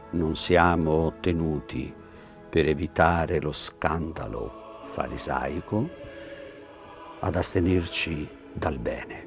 non siamo tenuti, per evitare lo scandalo farisaico, ad astenerci dal bene.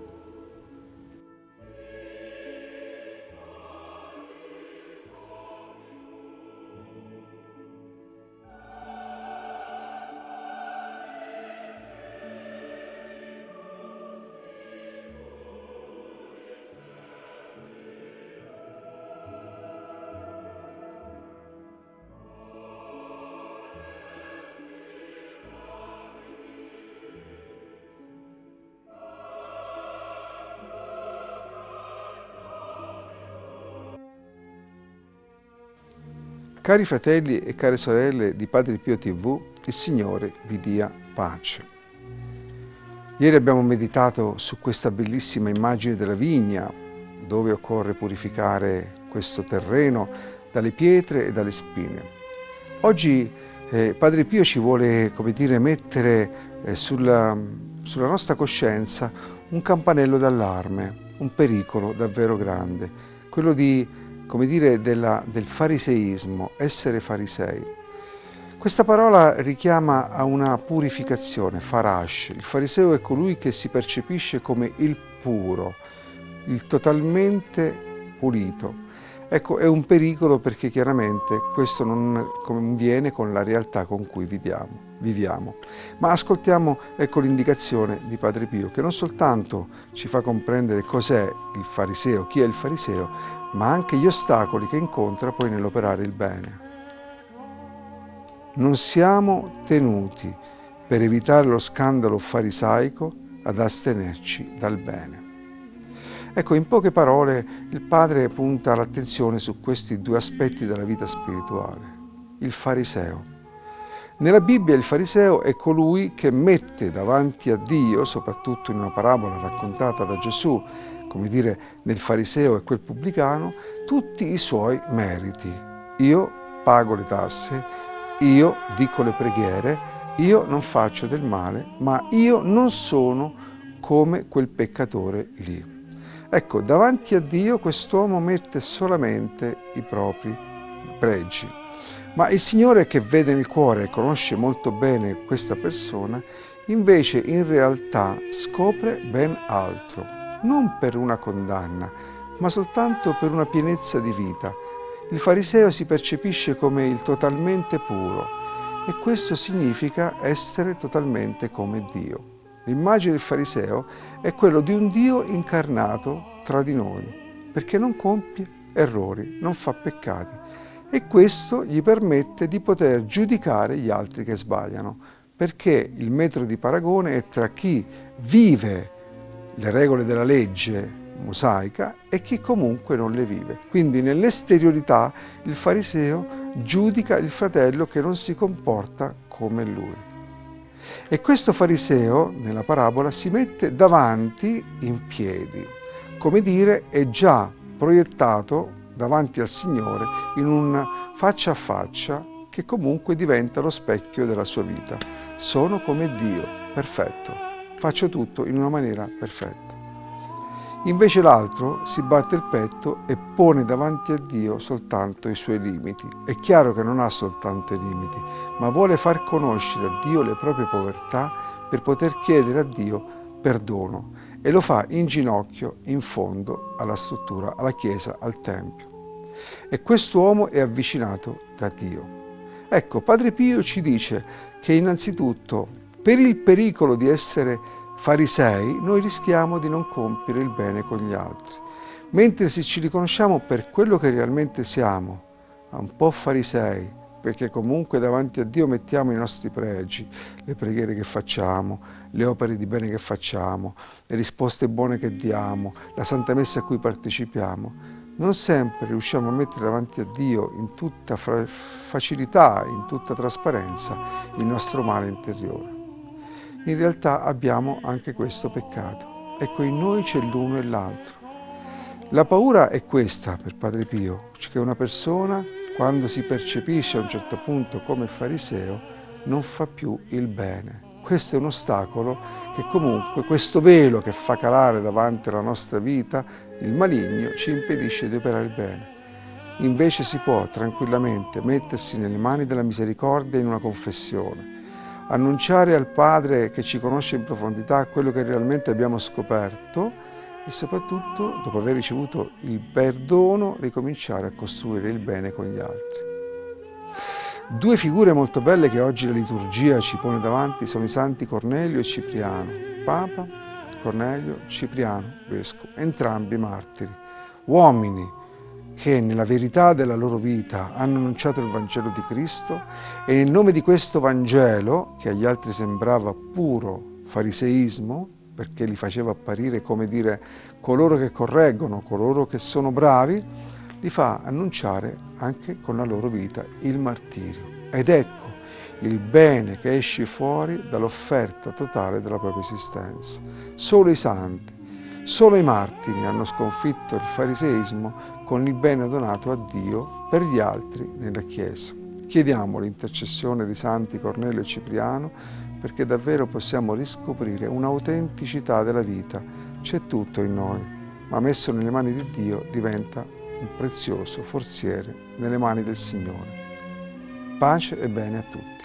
Cari fratelli e care sorelle di Padre Pio TV, il Signore vi dia pace. Ieri abbiamo meditato su questa bellissima immagine della vigna, dove occorre purificare questo terreno dalle pietre e dalle spine. Oggi Padre Pio ci vuole, come dire, mettere sulla nostra coscienza un campanello d'allarme, un pericolo davvero grande, quello di, come dire, del fariseismo, essere farisei. Questa parola richiama a una purificazione, farash. Il fariseo è colui che si percepisce come il puro, il totalmente pulito. Ecco, è un pericolo perché chiaramente questo non conviene con la realtà con cui viviamo. Ma ascoltiamo, ecco, l'indicazione di Padre Pio, che non soltanto ci fa comprendere cos'è il fariseo, chi è il fariseo, ma anche gli ostacoli che incontra poi nell'operare il bene. Non siamo tenuti, per evitare lo scandalo farisaico, ad astenerci dal bene. Ecco, in poche parole, il Padre punta l'attenzione su questi due aspetti della vita spirituale. Il fariseo. Nella Bibbia il fariseo è colui che mette davanti a Dio, soprattutto in una parabola raccontata da Gesù, come dire, nel fariseo e quel pubblicano, tutti i suoi meriti. Io pago le tasse, io dico le preghiere, io non faccio del male, ma io non sono come quel peccatore lì. Ecco, davanti a Dio quest'uomo mette solamente i propri pregi. Ma il Signore, che vede nel cuore e conosce molto bene questa persona, invece in realtà scopre ben altro, non per una condanna, ma soltanto per una pienezza di vita. Il fariseo si percepisce come il totalmente puro e questo significa essere totalmente come Dio. L'immagine del fariseo è quello di un Dio incarnato tra di noi, perché non compie errori, non fa peccati. E questo gli permette di poter giudicare gli altri che sbagliano, perché il metro di paragone è tra chi vive le regole della legge mosaica e chi comunque non le vive. Quindi nell'esteriorità il fariseo giudica il fratello che non si comporta come lui. E questo fariseo, nella parabola, si mette davanti in piedi, come dire, è già proiettato davanti al Signore in un faccia a faccia che comunque diventa lo specchio della sua vita. Sono come Dio, perfetto, faccio tutto in una maniera perfetta. Invece l'altro si batte il petto e pone davanti a Dio soltanto i suoi limiti. È chiaro che non ha soltanto i limiti, ma vuole far conoscere a Dio le proprie povertà per poter chiedere a Dio perdono e lo fa in ginocchio in fondo alla struttura, alla chiesa, al tempio. E quest'uomo è avvicinato da Dio. Ecco, Padre Pio ci dice che innanzitutto per il pericolo di essere farisei noi rischiamo di non compiere il bene con gli altri, mentre se ci riconosciamo per quello che realmente siamo, un po' farisei, perché comunque davanti a Dio mettiamo i nostri pregi, le preghiere che facciamo, le opere di bene che facciamo, le risposte buone che diamo, la Santa Messa a cui partecipiamo, non sempre riusciamo a mettere davanti a Dio in tutta facilità, in tutta trasparenza, il nostro male interiore. In realtà abbiamo anche questo peccato. Ecco, in noi c'è l'uno e l'altro. La paura è questa per Padre Pio, che una persona, quando si percepisce a un certo punto come fariseo, non fa più il bene. Questo è un ostacolo che comunque, questo velo che fa calare davanti alla nostra vita, il maligno ci impedisce di operare il bene. Invece si può tranquillamente mettersi nelle mani della misericordia in una confessione, annunciare al Padre che ci conosce in profondità quello che realmente abbiamo scoperto e soprattutto, dopo aver ricevuto il perdono, ricominciare a costruire il bene con gli altri. Due figure molto belle che oggi la liturgia ci pone davanti sono i santi Cornelio e Cipriano, Papa, Cornelio, Cipriano, Vescovo, entrambi martiri, uomini che nella verità della loro vita hanno annunciato il Vangelo di Cristo e nel nome di questo Vangelo, che agli altri sembrava puro fariseismo, perché li faceva apparire come dire coloro che correggono, coloro che sono bravi, li fa annunciare anche con la loro vita il martirio. Ed ecco il bene che esce fuori dall'offerta totale della propria esistenza. Solo i santi, solo i martiri hanno sconfitto il fariseismo con il bene donato a Dio per gli altri nella Chiesa. Chiediamo l'intercessione dei santi Cornelio e Cipriano perché davvero possiamo riscoprire un'autenticità della vita. C'è tutto in noi, ma messo nelle mani di Dio diventa un prezioso forziere nelle mani del Signore. Pace e bene a tutti.